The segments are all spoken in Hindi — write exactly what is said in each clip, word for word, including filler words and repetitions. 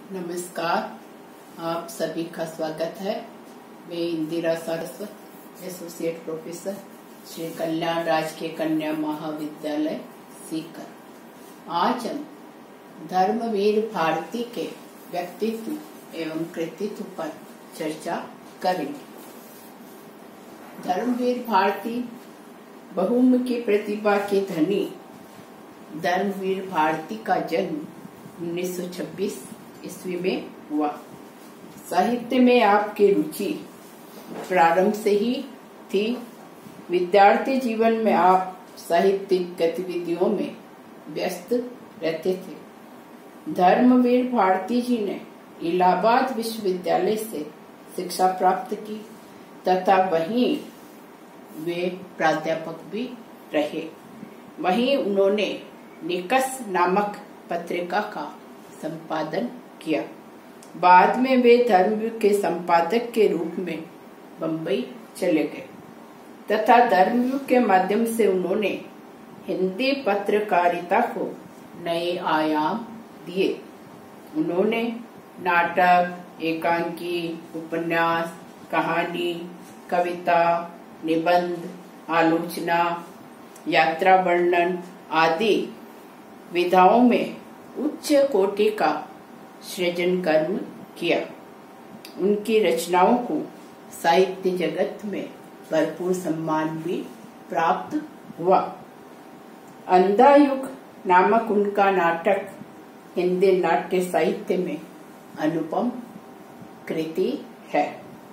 नमस्कार, आप सभी का स्वागत है। मैं इंदिरा सारस्वत, एसोसिएट प्रोफेसर, श्री कल्याण राजकीय कन्या महाविद्यालय सीकर। आज हम धर्मवीर भारती के व्यक्तित्व एवं कृतित्व पर चर्चा करेंगे। धर्मवीर भारती बहुमुखी प्रतिभा के धनी धर्मवीर भारती का जन्म उन्नीस सौ छब्बीस ईस्वी में हुआ। साहित्य में आपकी रुचि प्रारंभ से ही थी। विद्यार्थी जीवन में आप साहित्यिक गतिविधियों में व्यस्त रहते थे। धर्मवीर भारती जी ने इलाहाबाद विश्वविद्यालय से शिक्षा प्राप्त की तथा वहीं वे प्राध्यापक भी रहे। वहीं उन्होंने निकस नामक पत्रिका का संपादन किया। बाद में वे धर्मयुग के संपादक के रूप में बम्बई चले गए तथा धर्मयुग के माध्यम से उन्होंने हिंदी पत्रकारिता को नए आयाम दिए। उन्होंने नाटक, एकांकी, उपन्यास, कहानी, कविता, निबंध, आलोचना, यात्रा वर्णन आदि विधाओं में उच्च कोटि का सृजन कर्म किया। उनकी रचनाओं को साहित्य जगत में भरपूर सम्मान भी प्राप्त हुआ। अंधा युग नामक उनका नाटक हिंदी नाट्य साहित्य में अनुपम कृति है।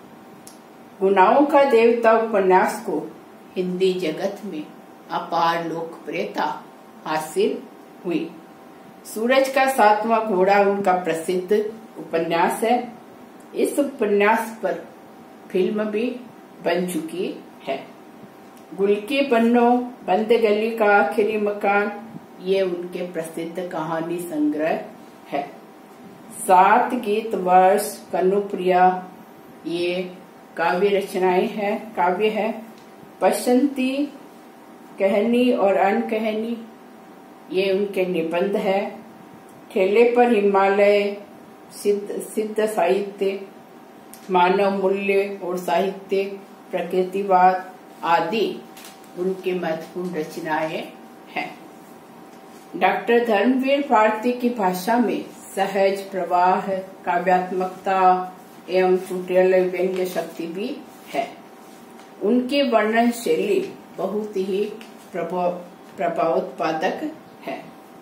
गुनाहों का देवता उपन्यास को हिंदी जगत में अपार लोकप्रियता हासिल हुई। सूरज का सातवां घोड़ा उनका प्रसिद्ध उपन्यास है। इस उपन्यास पर फिल्म भी बन चुकी है। गुल की पन्नों, बंद गली का आखिरी मकान, ये उनके प्रसिद्ध कहानी संग्रह है। सात गीत वर्ष, कनुप्रिया, ये काव्य रचनाएं हैं, काव्य है। बसंती, कहनी और अनकहनी, ये उनके निबंध है। ठेले पर हिमालय, सिद्ध सिद्ध साहित्य, मानव मूल्य और साहित्य, प्रकृतिवाद आदि उनके महत्वपूर्ण रचनाएं हैं। डॉक्टर धर्मवीर भारती की भाषा में सहज प्रवाह, काव्यात्मकता एवं सुटेल व्यंग्य शक्ति भी है। उनकी वर्णन शैली बहुत ही प्रभाव प्रभावोत्पादक है।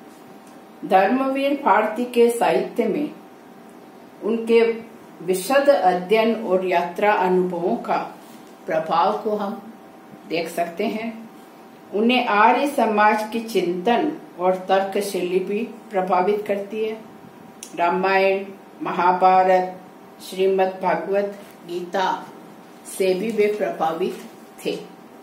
धर्मवीर भारती के साहित्य में उनके विशद अध्ययन और यात्रा अनुभवों का प्रभाव को हम देख सकते हैं। उन्हें आर्य समाज की चिंतन और तर्क शैली भी प्रभावित करती है। रामायण, महाभारत, श्रीमद् भागवत गीता से भी वे प्रभावित थे।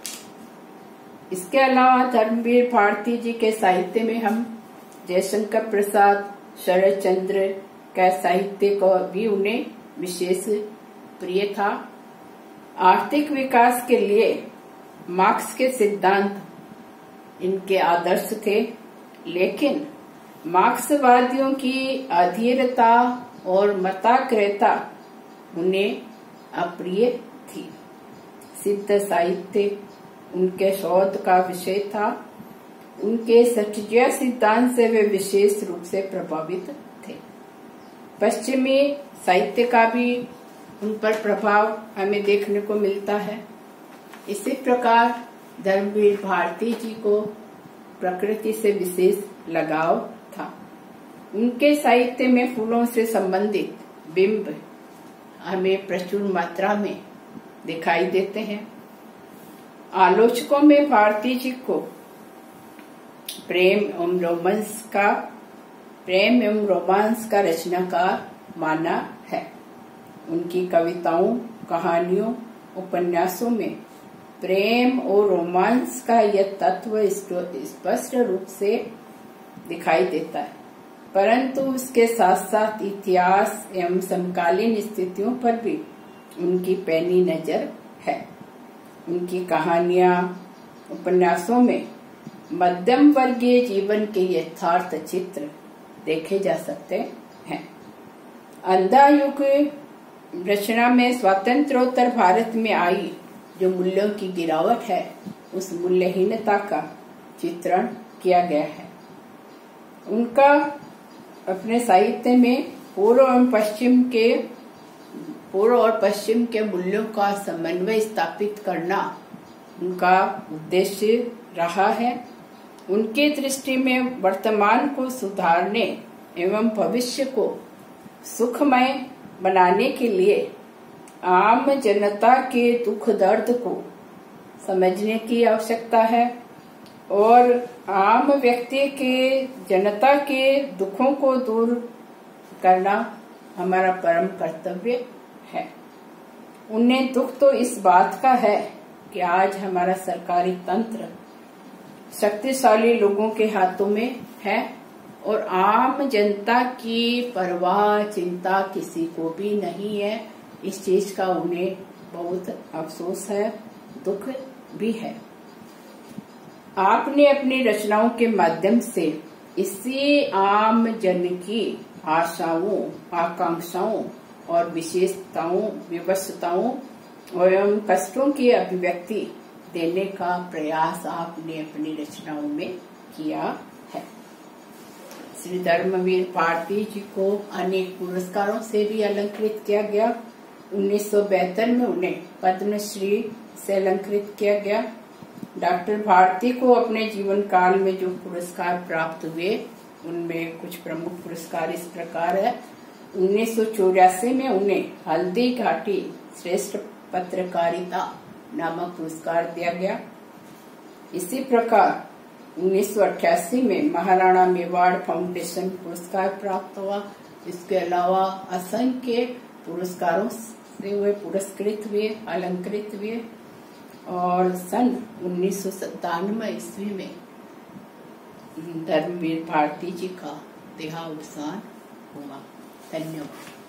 इसके अलावा धर्मवीर भारती जी के साहित्य में हम जयशंकर प्रसाद, शरद चंद्र का साहित्य को भी उन्हें विशेष प्रिय था। आर्थिक विकास के लिए मार्क्स के सिद्धांत इनके आदर्श थे, लेकिन मार्क्सवादियों की अधीरता और मताग्रता उन्हें अप्रिय थी। सिद्ध साहित्य उनके शोध का विषय था। उनके सठजिया सिद्धांत से वे विशेष रूप से प्रभावित थे। पश्चिमी साहित्य का भी उन पर प्रभाव हमें देखने को मिलता है। इसी प्रकार धर्मवीर भारती जी को प्रकृति से विशेष लगाव था। उनके साहित्य में फूलों से संबंधित बिंब हमें प्रचुर मात्रा में दिखाई देते हैं। आलोचकों में भारती जी को प्रेम एवं रोमांस का प्रेम एवं रोमांस का रचनाकार माना है। उनकी कविताओं, कहानियों, उपन्यासों में प्रेम और रोमांस का यह तत्व स्पष्ट रूप से दिखाई देता है, परंतु उसके साथ साथ इतिहास एवं समकालीन स्थितियों पर भी उनकी पैनी नजर है। उनकी कहानियां, उपन्यासों में मध्यम वर्गीय जीवन के यथार्थ चित्र देखे जा सकते हैं। अंधा युग रचना में स्वातंत्रोत्तर भारत में आई जो मूल्यों की गिरावट है, उस मूल्यहीनता का चित्रण किया गया है। उनका अपने साहित्य में पूर्व एवं पश्चिम के पूर्व और पश्चिम के मूल्यों का समन्वय स्थापित करना उनका उद्देश्य रहा है। उनके दृष्टि में वर्तमान को सुधारने एवं भविष्य को सुखमय बनाने के लिए आम जनता के दुख दर्द को समझने की आवश्यकता है और आम व्यक्ति के जनता के दुखों को दूर करना हमारा परम कर्तव्य है। उन्हें दुख तो इस बात का है कि आज हमारा सरकारी तंत्र शक्तिशाली लोगों के हाथों में है और आम जनता की परवाह चिंता किसी को भी नहीं है। इस चीज का उन्हें बहुत अफसोस है, दुख भी है। आपने अपनी रचनाओं के माध्यम से इसी आम जन की आशाओं, आकांक्षाओं और विशेषताओं, विवशताओं एवं कष्टों की अभिव्यक्ति देने का प्रयास आपने अपनी रचनाओं में किया है। श्री धर्मवीर भारती जी को अनेक पुरस्कारों से भी अलंकृत किया गया। उन्नीस सौ बहत्तर में उन्हें पद्मश्री से अलंकृत किया गया। डॉक्टर भारती को अपने जीवन काल में जो पुरस्कार प्राप्त हुए उनमें कुछ प्रमुख पुरस्कार इस प्रकार है। उन्नीस सौ चौरासी में उन्हें हल्दी घाटी श्रेष्ठ पत्रकारिता नामक पुरस्कार दिया गया। इसी प्रकार उन्नीस सौ अट्ठासी में महाराणा मेवाड़ फाउंडेशन पुरस्कार प्राप्त हुआ। इसके अलावा असंख्य पुरस्कारों से वे पुरस्कृत हुए, अलंकृत हुए और सन उन्नीस सौ सत्तानवे ईस्वी में धर्मवीर भारती जी का देहावसान हुआ। धन्यवाद।